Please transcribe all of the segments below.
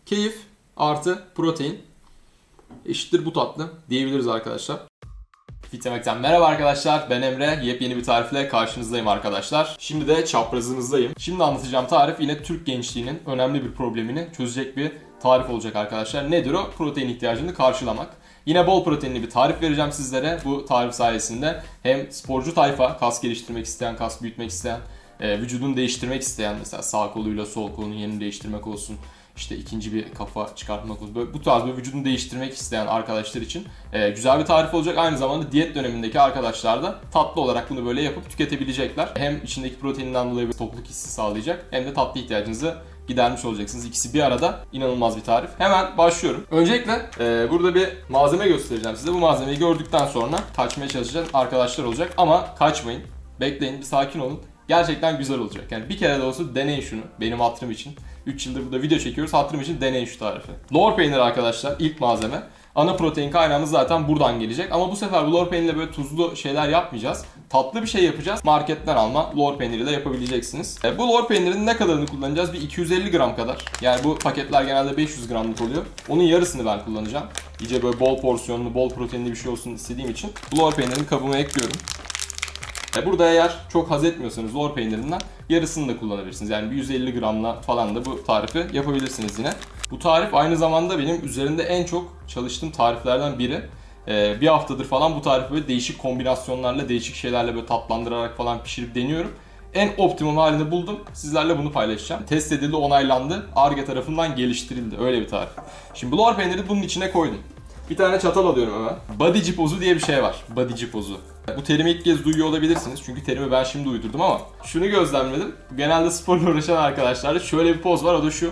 Keyif artı protein eşittir bu tatlı diyebiliriz arkadaşlar. Fit Yemek'ten merhaba arkadaşlar, ben Emre. Yepyeni bir tarifle karşınızdayım arkadaşlar. Şimdi de çaprazınızdayım. Şimdi anlatacağım tarif yine Türk gençliğinin önemli bir problemini çözecek bir tarif olacak arkadaşlar. Nedir o? Protein ihtiyacını karşılamak. Yine bol proteinli bir tarif vereceğim sizlere. Bu tarif sayesinde hem sporcu tayfa, kas geliştirmek isteyen, kas büyütmek isteyen, vücudunu değiştirmek isteyen, mesela sağ koluyla sol kolunun yerini değiştirmek olsun, İşte ikinci bir kafa çıkartmak olsun. Böyle bu tarz bir vücudunu değiştirmek isteyen arkadaşlar için güzel bir tarif olacak. Aynı zamanda diyet dönemindeki arkadaşlar da tatlı olarak bunu böyle yapıp tüketebilecekler. Hem içindeki proteininden dolayı bir tokluk hissi sağlayacak, hem de tatlı ihtiyacınızı gidermiş olacaksınız. İkisi bir arada inanılmaz bir tarif. Hemen başlıyorum. Öncelikle burada bir malzeme göstereceğim size. Bu malzemeyi gördükten sonra kaçmaya çalışan arkadaşlar olacak. Ama kaçmayın. Bekleyin, bir sakin olun. Gerçekten güzel olacak. Yani bir kere de olsa deneyin şunu. Benim hatırım için. 3 yıldır burada video çekiyoruz. Hatırım için deneyin şu tarifi. Lor peyniri arkadaşlar ilk malzeme. Ana protein kaynağımız zaten buradan gelecek. Ama bu sefer bu lor peynirle böyle tuzlu şeyler yapmayacağız. Tatlı bir şey yapacağız. Marketten alma lor peyniri de yapabileceksiniz. Bu lor peynirinin ne kadarını kullanacağız? Bir 250 gram kadar. Yani bu paketler genelde 500 gramlık oluyor. Onun yarısını ben kullanacağım. İyice böyle bol porsiyonlu, bol proteinli bir şey olsun istediğim için bu lor peynirini kabıma ekliyorum. Burada eğer çok haz etmiyorsanız lor peynirinden yarısını da kullanabilirsiniz. Yani bir 150 gramla falan da bu tarifi yapabilirsiniz yine. Bu tarif aynı zamanda benim üzerinde en çok çalıştığım tariflerden biri. Bir haftadır falan bu tarifi böyle değişik kombinasyonlarla, değişik şeylerle böyle tatlandırarak falan pişirip deniyorum. En optimum halini buldum. Sizlerle bunu paylaşacağım. Test edildi, onaylandı. Ar-Ge tarafından geliştirildi. Öyle bir tarif. Şimdi bu lor peyniri bunun içine koydum. Bir tane çatal alıyorum hemen. Body jipozu diye bir şey var. Body jipozu. Bu terimi ilk kez duyuyor olabilirsiniz. Çünkü terimi ben şimdi uydurdum ama şunu gözlemledim. Genelde sporla uğraşan arkadaşlarda şöyle bir poz var, o da şu.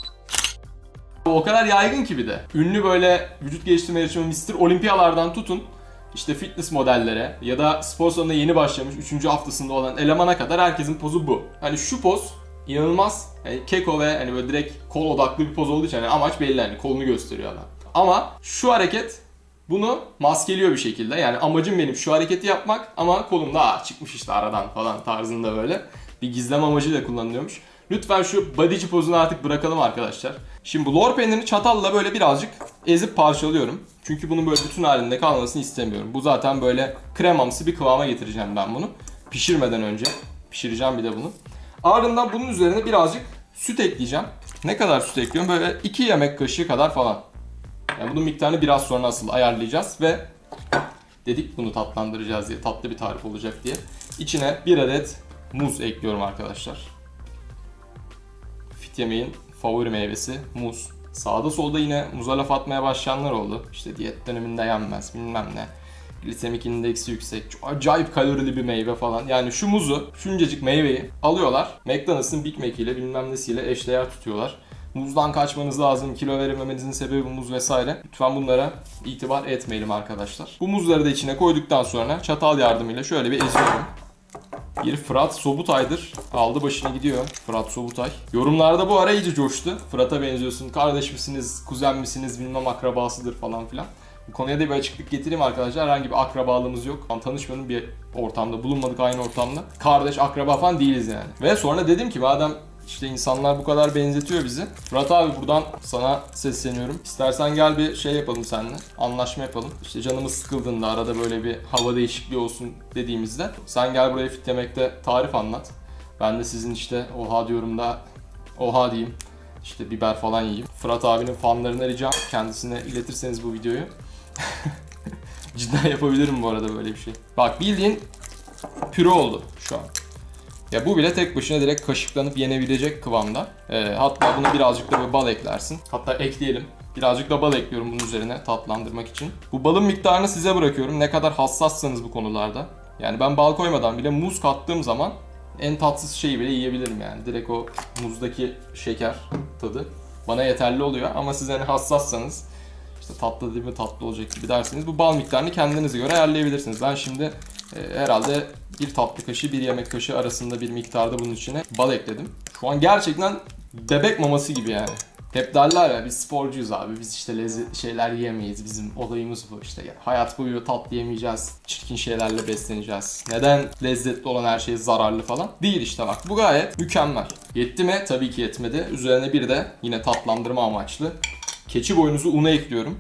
O kadar yaygın ki bir de. Ünlü böyle vücut geliştirme yarışımı Mr. Olimpiyalardan tutun, İşte fitness modellere ya da spor salonuna yeni başlamış 3. haftasında olan elemana kadar herkesin pozu bu. Hani şu poz inanılmaz keko ve hani böyle direkt kol odaklı bir poz olduğu için hani amaç belli, hani kolunu gösteriyor adam. Ama şu hareket bunu maskeliyor bir şekilde. Yani amacım benim şu hareketi yapmak ama kolum da çıkmış işte aradan falan tarzında böyle bir gizleme amacıyla kullanılıyormuş. Lütfen şu bodyci pozunu artık bırakalım arkadaşlar. Şimdi bu lor peynirini çatalla böyle birazcık ezip parçalıyorum. Çünkü bunun böyle bütün halinde kalmasını istemiyorum. Bu zaten böyle kremamsı bir kıvama getireceğim ben bunu. Pişirmeden önce. Pişireceğim bir de bunu. Ardından bunun üzerine birazcık süt ekleyeceğim. Ne kadar süt ekliyorum? Böyle 2 yemek kaşığı kadar falan. Yani bunun miktarını biraz sonra asıl ayarlayacağız ve dedik bunu tatlandıracağız diye, tatlı bir tarif olacak diye. İçine 1 adet muz ekliyorum arkadaşlar. Fit Yemek'in favori meyvesi muz. Sağda solda yine muza laf atmaya başlayanlar oldu. İşte diyet döneminde yenmez bilmem ne. Glisemik indeksi yüksek, çok acayip kalorili bir meyve falan. Yani şu muzu, şuncacık meyveyi alıyorlar. McDonald's'ın Big Mac ile bilmem nesiyle eşdeğer tutuyorlar. Muzdan kaçmanız lazım, kilo verememenizin sebebi muz vesaire. Lütfen bunlara itibar etmeyelim arkadaşlar. Bu muzları da içine koyduktan sonra çatal yardımıyla şöyle bir eziyorum. Bir Fırat Sobutay'dır. Aldı başını gidiyor Fırat Sobutay. Yorumlarda bu ara iyice coştu. Fırat'a benziyorsun, kardeş misiniz, kuzen misiniz, bilmem akrabasıdır falan filan. Bu konuya da bir açıklık getireyim arkadaşlar. Herhangi bir akrabalığımız yok. Tanışmadığım bir ortamda, bulunmadık aynı ortamda. Kardeş, akraba falan değiliz yani. Ve sonra dedim ki madem İşte insanlar bu kadar benzetiyor bizi. Fırat abi buradan sana sesleniyorum. İstersen gel bir şey yapalım seninle. Anlaşma yapalım. İşte canımız sıkıldığında arada böyle bir hava değişikliği olsun dediğimizde sen gel buraya Fit Yemek'te tarif anlat. Ben de sizin işte oha diyorum da oha diyeyim. İşte biber falan yiyeyim. Fırat abinin fanlarına ricam, kendisine iletirseniz bu videoyu. Cidden yapabilirim bu arada böyle bir şey. Bak bildiğin püre oldu şu an. Ya bu bile tek başına direkt kaşıklanıp yenebilecek kıvamda. Hatta buna birazcık da böyle bal eklersin. Hatta ekleyelim. Birazcık da bal ekliyorum bunun üzerine tatlandırmak için. Bu balın miktarını size bırakıyorum. Ne kadar hassassanız bu konularda. Yani ben bal koymadan bile muz kattığım zaman en tatsız şeyi bile yiyebilirim yani. Direkt o muzdaki şeker tadı bana yeterli oluyor. Ama siz hani hassassanız işte tatlı değil mi, tatlı olacak gibi derseniz bu bal miktarını kendinize göre ayarlayabilirsiniz. Ben şimdi herhalde bir tatlı kaşığı, bir yemek kaşığı arasında bir miktarda bunun içine bal ekledim. Şu an gerçekten bebek maması gibi yani. Hep derler ya biz sporcuyuz abi, biz işte lezzetli şeyler yiyemeyiz, bizim olayımız bu işte. Hayat boyu tatlı yemeyeceğiz, çirkin şeylerle besleneceğiz. Neden lezzetli olan her şey zararlı falan? Değil işte bak, bu gayet mükemmel. Yetti mi? Tabii ki yetmedi. Üzerine bir de yine tatlandırma amaçlı keçi boynuzu unu ekliyorum.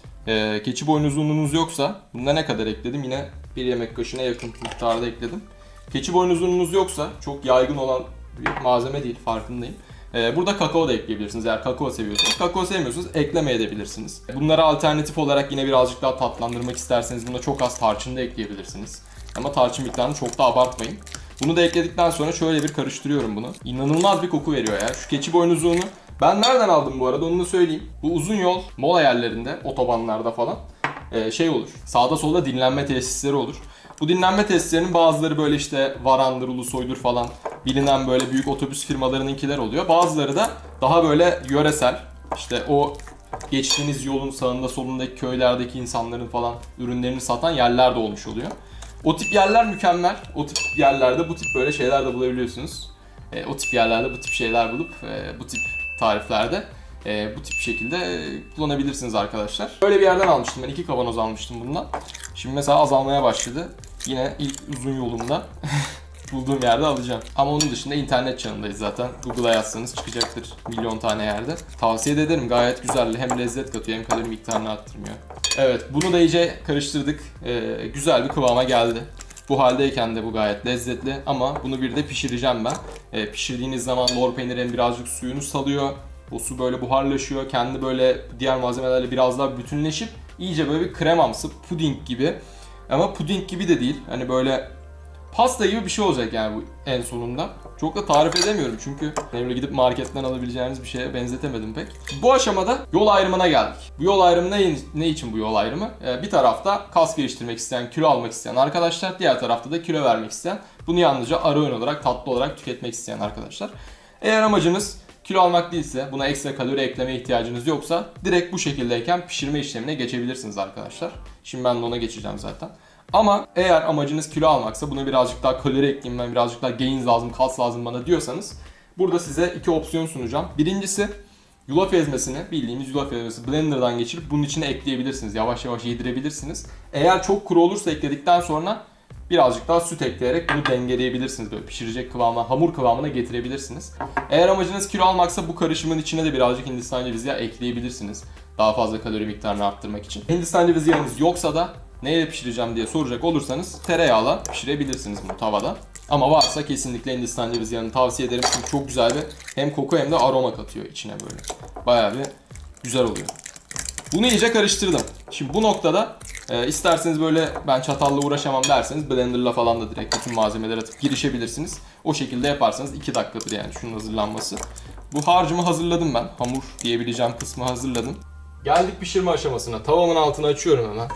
Keçi boynuzu ununuz yoksa, bunda ne kadar ekledim? Yine bir yemek kaşığına yakın miktarda ekledim. Keçi boynuzu ununuz yoksa, çok yaygın olan bir malzeme değil, farkındayım. Burada kakao da ekleyebilirsiniz eğer kakao seviyorsanız. Kakao sevmiyorsanız eklemeyebilirsiniz. Bunlara alternatif olarak yine birazcık daha tatlandırmak isterseniz buna çok az tarçın da ekleyebilirsiniz. Ama tarçın miktarını çok da abartmayın. Bunu da ekledikten sonra şöyle bir karıştırıyorum bunu. İnanılmaz bir koku veriyor ya. Şu keçi boynuzu unu. Ben nereden aldım bu arada onu da söyleyeyim. Bu uzun yol mola yerlerinde, otobanlarda falan şey olur. Sağda solda dinlenme tesisleri olur. Bu dinlenme tesislerinin bazıları böyle işte Varandır, Ulusoy'dur falan bilinen böyle büyük otobüs firmalarınınkiler oluyor. Bazıları da daha böyle yöresel, işte o geçtiğiniz yolun sağında solundaki köylerdeki insanların falan ürünlerini satan yerler de olmuş oluyor. O tip yerler mükemmel. O tip yerlerde bu tip böyle şeyler de bulabiliyorsunuz. O tip yerlerde bu tip şeyler bulup bu tip tariflerde bu tip şekilde kullanabilirsiniz arkadaşlar. Böyle bir yerden almıştım ben. 2 kavanoz almıştım bundan. Şimdi mesela azalmaya başladı. Yine ilk uzun yolumda bulduğum yerde alacağım. Ama onun dışında internet çağındayız zaten. Google'a yazsanız çıkacaktır milyon tane yerde. Tavsiye de ederim. Gayet güzel. Hem lezzet katıyor hem kalori miktarını arttırmıyor. Evet, bunu da iyice karıştırdık. Güzel bir kıvama geldi. Bu haldeyken de bu gayet lezzetli ama bunu bir de pişireceğim ben. Pişirdiğiniz zaman lor peynir hem birazcık suyunu salıyor. O su böyle buharlaşıyor. Kendi böyle diğer malzemelerle biraz daha bütünleşip iyice böyle bir kremamsı, puding gibi. Ama puding gibi de değil. Hani böyle pasta gibi bir şey olacak yani bu en sonunda. Çok da tarif edemiyorum çünkü böyle gidip marketten alabileceğiniz bir şeye benzetemedim pek. Bu aşamada yol ayrımına geldik. Bu yol ayrımı ne için bu yol ayrımı? Bir tarafta kas geliştirmek isteyen, kilo almak isteyen arkadaşlar, diğer tarafta da kilo vermek isteyen, bunu yalnızca ara öğün olarak, tatlı olarak tüketmek isteyen arkadaşlar. Eğer amacınız kilo almak değilse, buna ekstra kalori ekleme ihtiyacınız yoksa direkt bu şekildeyken pişirme işlemine geçebilirsiniz arkadaşlar. Şimdi ben de ona geçeceğim zaten. Ama eğer amacınız kilo almaksa, buna birazcık daha kalori ekleyeyim, ben birazcık daha gains lazım, kas lazım bana diyorsanız burada size 2 opsiyon sunacağım. Birincisi, yulaf ezmesini, bildiğimiz yulaf ezmesi blenderdan geçirip bunun içine ekleyebilirsiniz. Yavaş yavaş yedirebilirsiniz. Eğer çok kuru olursa ekledikten sonra birazcık daha süt ekleyerek bunu dengeleyebilirsiniz. Böyle pişirecek kıvama, hamur kıvamına getirebilirsiniz. Eğer amacınız kilo almaksa bu karışımın içine de birazcık Hindistan cevizi yağı ekleyebilirsiniz. Daha fazla kalori miktarını arttırmak için. Hindistan cevizi yağınız yoksa da neyle pişireceğim diye soracak olursanız tereyağla pişirebilirsiniz bunu tavada. Ama varsa kesinlikle Hindistan cevizi yağını tavsiye ederim. Çünkü çok güzel bir hem koku hem de aroma katıyor içine böyle. Bayağı bir güzel oluyor. Bunu iyice karıştırdım. Şimdi bu noktada isterseniz böyle ben çatalla uğraşamam derseniz blenderla falan da direkt bütün malzemeleri atıp girişebilirsiniz. O şekilde yaparsanız 2 dakikadır yani şunun hazırlanması. Bu harcımı hazırladım ben. Hamur diyebileceğim kısmı hazırladım. Geldik pişirme aşamasına. Tavamın altını açıyorum hemen.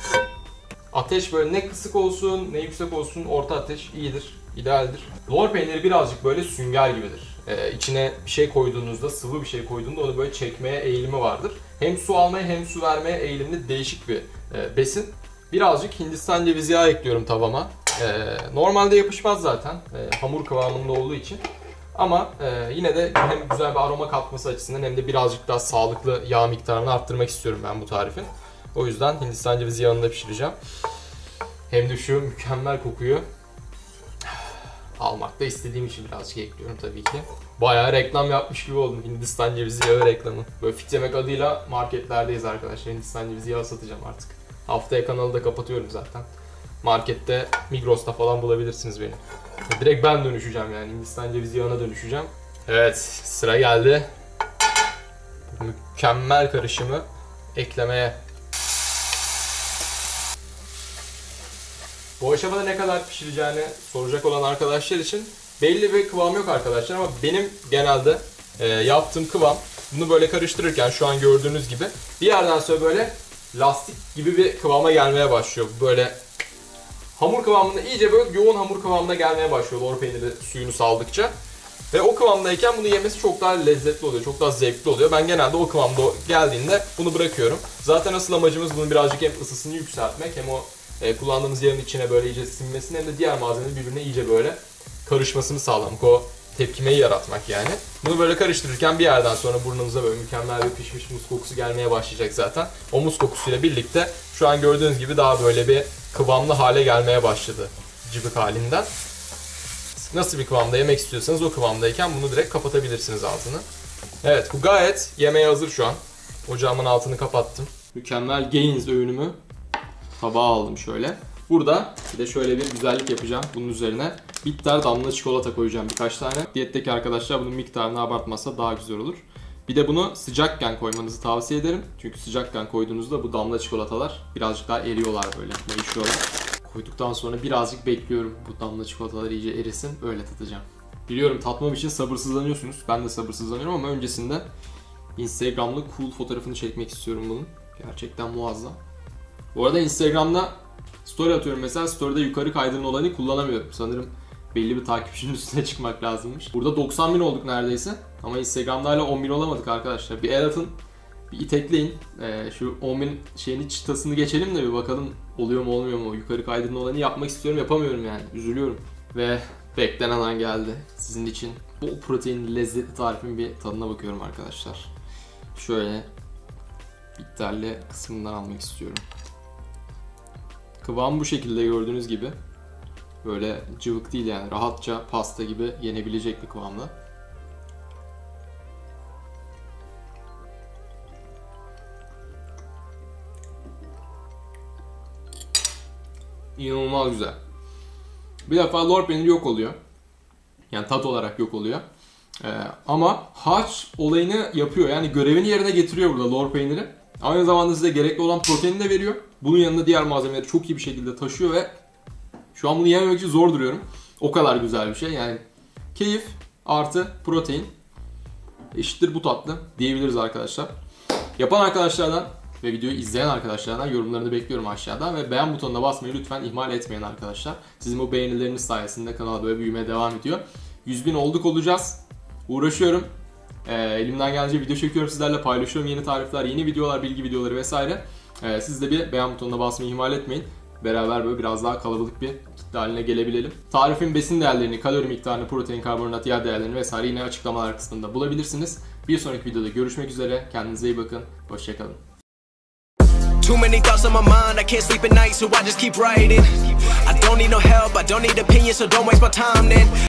Ateş böyle ne kısık olsun ne yüksek olsun, orta ateş iyidir, idealdir. Lor peyniri birazcık böyle sünger gibidir. İçine bir şey koyduğunuzda, sıvı bir şey koyduğunda onu böyle çekmeye eğilimi vardır. Hem su almaya hem su vermeye eğilimli değişik bir besin. Birazcık Hindistan cevizi yağı ekliyorum tavama. Normalde yapışmaz zaten hamur kıvamında olduğu için. Ama yine de hem güzel bir aroma katması açısından hem de birazcık daha sağlıklı yağ miktarını arttırmak istiyorum ben bu tarifin. O yüzden Hindistan cevizi yağında pişireceğim. Hem de şu mükemmel kokuyu almak da istediğim için birazcık ekliyorum tabii ki. Bayağı reklam yapmış gibi oldum, Hindistan cevizi yağı reklamı. Böyle Fit Yemek adıyla marketlerdeyiz arkadaşlar. Hindistan cevizi yağı satacağım artık. Haftaya kanalı da kapatıyorum zaten. Markette, Migros'ta falan bulabilirsiniz beni. Direkt ben dönüşeceğim yani, Hindistan cevizi yağına dönüşeceğim. Evet, sıra geldi. Mükemmel karışımı eklemeye. Bu aşamada ne kadar pişireceğini soracak olan arkadaşlar için belli bir kıvam yok arkadaşlar ama benim genelde yaptığım kıvam, bunu böyle karıştırırken şu an gördüğünüz gibi bir yerden sonra böyle lastik gibi bir kıvama gelmeye başlıyor. Böyle hamur kıvamında, iyice böyle yoğun hamur kıvamına gelmeye başlıyor lor peyniri suyunu saldıkça. Ve o kıvamdayken bunu yemesi çok daha lezzetli oluyor, çok daha zevkli oluyor. Ben genelde o kıvamda geldiğinde bunu bırakıyorum. Zaten asıl amacımız bunun birazcık hem ısısını yükseltmek hem o kullandığımız yağın içine böyle iyice sinmesini hem de diğer malzemenin birbirine iyice böyle karışmasını sağlamak. O tepkimeyi yaratmak yani. Bunu böyle karıştırırken bir yerden sonra burnunuza böyle mükemmel bir pişmiş muz kokusu gelmeye başlayacak zaten. O muz kokusuyla birlikte şu an gördüğünüz gibi daha böyle bir kıvamlı hale gelmeye başladı cıvık halinden. Nasıl bir kıvamda yemek istiyorsanız o kıvamdayken bunu direkt kapatabilirsiniz altını. Evet, bu gayet yemeğe hazır şu an. Ocağımın altını kapattım. Mükemmel Gains öğünümü tabağa aldım şöyle. Burada bir de şöyle bir güzellik yapacağım. Bunun üzerine bitter damla çikolata koyacağım birkaç tane. Diyetteki arkadaşlar bunun miktarını abartmazsa daha güzel olur. Bir de bunu sıcakken koymanızı tavsiye ederim. Çünkü sıcakken koyduğunuzda bu damla çikolatalar birazcık daha eriyorlar böyle, mayışıyorlar. Koyduktan sonra birazcık bekliyorum bu damla çikolatalar iyice erisin, öyle tatacağım. Biliyorum tatmam için sabırsızlanıyorsunuz. Ben de sabırsızlanıyorum ama öncesinde Instagram'da cool fotoğrafını çekmek istiyorum bunun. Gerçekten muazzam. Bu arada Instagram'da story atıyorum mesela, story'de yukarı kaydırma olayını kullanamıyorum. Sanırım belli bir takipçinin üstüne çıkmak lazımmış. Burada 90.000 olduk neredeyse. Ama Instagram'da hala 10.000 olamadık arkadaşlar. Bir el atın, bir itekleyin. Şu 10.000 şeyini çıtasını geçelim de bir bakalım oluyor mu olmuyor mu. Yukarı kaydırma olayını yapmak istiyorum, yapamıyorum yani. Üzülüyorum. Ve beklenen an geldi. Sizin için bol proteinli lezzetli tarifin bir tadına bakıyorum arkadaşlar. Şöyle bitterli kısmından almak istiyorum. Kıvam bu şekilde gördüğünüz gibi. Böyle cıvık değil yani, rahatça pasta gibi yenebilecek bir kıvamda. İnanılmaz güzel. Bir defa lor peyniri yok oluyor. Yani tat olarak yok oluyor. Ama harç olayını yapıyor. Yani görevini yerine getiriyor burada lor peyniri. Aynı zamanda size gerekli olan proteini de veriyor. Bunun yanında diğer malzemeleri çok iyi bir şekilde taşıyor ve şu an bunu yememek için zor duruyorum. O kadar güzel bir şey. Yani keyif artı protein eşittir bu tatlı diyebiliriz arkadaşlar. Yapan arkadaşlardan ve videoyu izleyen arkadaşlardan yorumlarını bekliyorum aşağıdan ve beğen butonuna basmayı lütfen ihmal etmeyin arkadaşlar. Sizin bu beğenileriniz sayesinde kanal böyle büyümeye devam ediyor. 100.000 olduk olacağız. Uğraşıyorum. Elimden gelince video çekiyorum, sizlerle paylaşıyorum yeni tarifler, yeni videolar, bilgi videoları vesaire. Siz de bir beğen butonuna basmayı ihmal etmeyin. Beraber böyle biraz daha kalabalık bir kitle haline gelebilelim. Tarifin besin değerlerini, kalori miktarını, protein, karbonhidrat, yağ değerlerini vesaire yine açıklamalar kısmında bulabilirsiniz. Bir sonraki videoda görüşmek üzere. Kendinize iyi bakın. Hoşçakalın. Too many thoughts on my mind, I can't sleep at night, so I just keep writing. I don't need no help, I don't need opinions, so don't waste my time then.